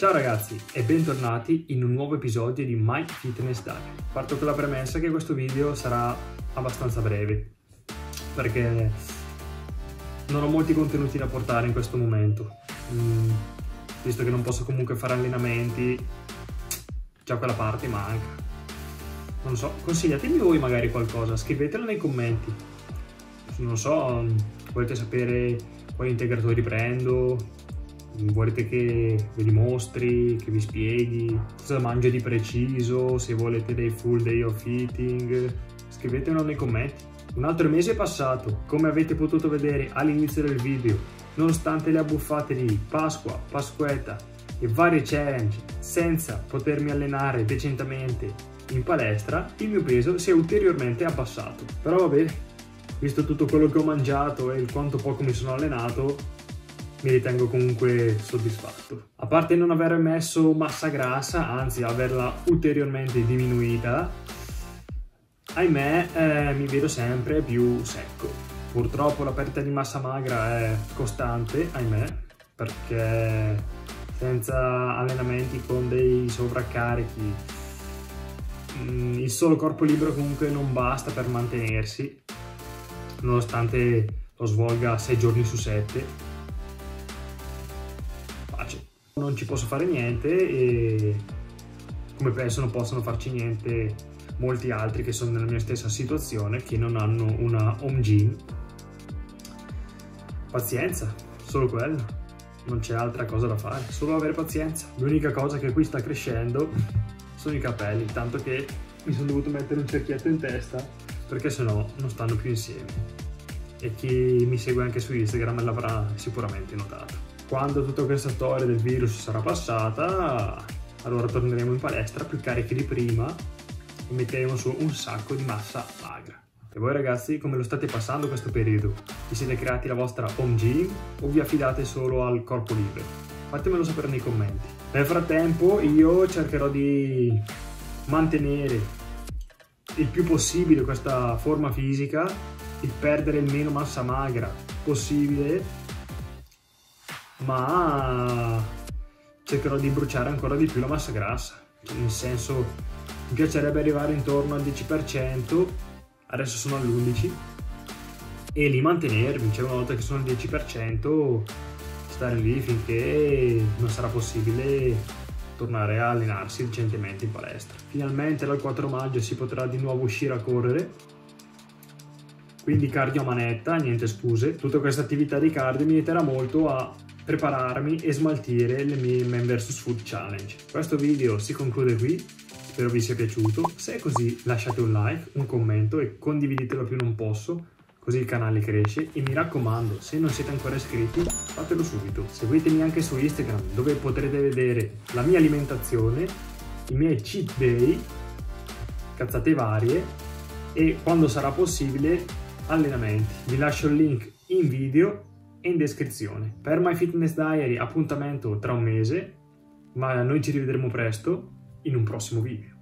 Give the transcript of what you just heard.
Ciao ragazzi e bentornati in un nuovo episodio di My Fitness Diary. Parto con la premessa che questo video sarà abbastanza breve perché non ho molti contenuti da portare in questo momento, visto che non posso comunque fare allenamenti, già quella parte manca. Non so, consigliatemi voi magari qualcosa, scrivetelo nei commenti. Non so, volete sapere quali integratori prendo? Volete che ve li mostri, che vi spieghi cosa mangio di preciso, se volete dei full day of eating, scrivetemelo nei commenti. Un altro mese è passato, come avete potuto vedere all'inizio del video, nonostante le abbuffate di Pasqua, Pasquetta e varie challenge senza potermi allenare decentemente in palestra, il mio peso si è ulteriormente abbassato. Però va bene, visto tutto quello che ho mangiato e il quanto poco mi sono allenato, mi ritengo comunque soddisfatto. A parte non aver messo massa grassa, anzi averla ulteriormente diminuita, ahimè mi vedo sempre più secco. Purtroppo la perdita di massa magra è costante, ahimè, perché senza allenamenti con dei sovraccarichi il solo corpo libero comunque non basta per mantenersi, nonostante lo svolga 6 giorni su 7. Non ci posso fare niente e come penso non possono farci niente molti altri che sono nella mia stessa situazione, che non hanno una home gym. Pazienza, solo quello, non c'è altra cosa da fare, solo avere pazienza. L'unica cosa che qui sta crescendo sono i capelli, tanto che mi sono dovuto mettere un cerchietto in testa perché sennò non stanno più insieme, e chi mi segue anche su Instagram l'avrà sicuramente notato. Quando tutta questa storia del virus sarà passata, allora torneremo in palestra più carichi di prima e metteremo su un sacco di massa magra. E voi ragazzi, come lo state passando questo periodo? Vi siete creati la vostra home gym o vi affidate solo al corpo libero? Fatemelo sapere nei commenti. Nel frattempo io cercherò di mantenere il più possibile questa forma fisica, di perdere il meno massa magra possibile, ma cercherò di bruciare ancora di più la massa grassa. Nel senso, mi piacerebbe arrivare intorno al 10%, adesso sono all'11%, e lì mantenermi, cioè una volta che sono al 10% stare lì finché non sarà possibile tornare a allenarsi decentemente in palestra. Finalmente dal 4 maggio si potrà di nuovo uscire a correre, quindi cardio a manetta, niente scuse. Tutta questa attività di cardio mi aiuterà molto a prepararmi e smaltire le mie Man vs Food Challenge. Questo video si conclude qui, spero vi sia piaciuto. Se è così lasciate un like, un commento e condividetelo più non posso, così il canale cresce. E mi raccomando, se non siete ancora iscritti fatelo subito. Seguitemi anche su Instagram, dove potrete vedere la mia alimentazione, i miei cheat day, cazzate varie e, quando sarà possibile, allenamenti. Vi lascio il link in video e in descrizione. Per My Fitness Diary appuntamento tra un mese, ma noi ci rivedremo presto in un prossimo video.